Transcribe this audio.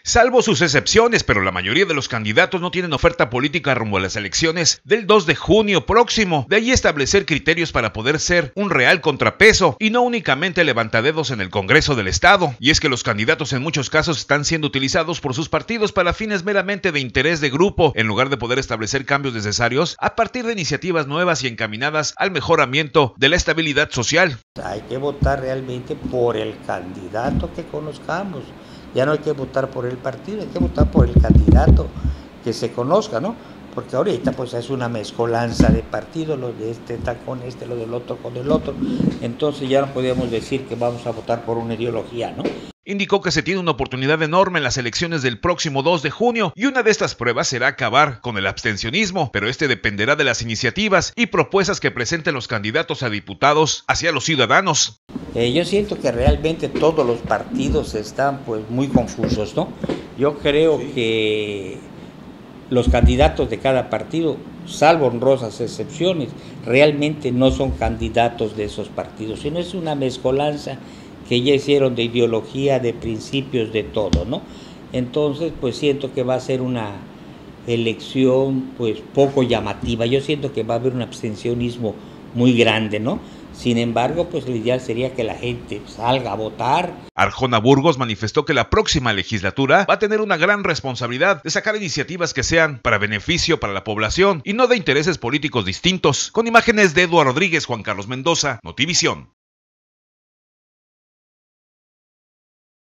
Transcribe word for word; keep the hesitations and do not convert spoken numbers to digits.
Salvo sus excepciones, pero la mayoría de los candidatos no tienen oferta política rumbo a las elecciones del dos de junio próximo. De ahí establecer criterios para poder ser un real contrapeso y no únicamente levantadedos en el Congreso del Estado. Y es que los candidatos en muchos casos están siendo utilizados por sus partidos para fines meramente de interés de grupo, en lugar de poder establecer cambios necesarios a partir de iniciativas nuevas y encaminadas al mejoramiento de la estabilidad social. Hay que votar realmente por el candidato que conozcamos. Ya no hay que votar por el partido, hay que votar por el candidato que se conozca, ¿no? Porque ahorita pues es una mezcolanza de partidos, lo de este está con este, lo del otro con el otro. Entonces ya no podemos decir que vamos a votar por una ideología, ¿no? Indicó que se tiene una oportunidad enorme en las elecciones del próximo dos de junio y una de estas pruebas será acabar con el abstencionismo, pero este dependerá de las iniciativas y propuestas que presenten los candidatos a diputados hacia los ciudadanos. Eh, yo siento que realmente todos los partidos están pues muy confusos, ¿no? Yo creo que los candidatos de cada partido, salvo honrosas excepciones, realmente no son candidatos de esos partidos, sino es una mezcolanza que ya hicieron de ideología, de principios, de todo, ¿no? Entonces, pues siento que va a ser una elección pues poco llamativa. Yo siento que va a haber un abstencionismo muy grande, ¿no? Sin embargo, pues lo ideal sería que la gente salga a votar. Arjona Burgos manifestó que la próxima legislatura va a tener una gran responsabilidad de sacar iniciativas que sean para beneficio para la población y no de intereses políticos distintos. Con imágenes de Eduardo Rodríguez, Juan Carlos Mendoza, Notivisión.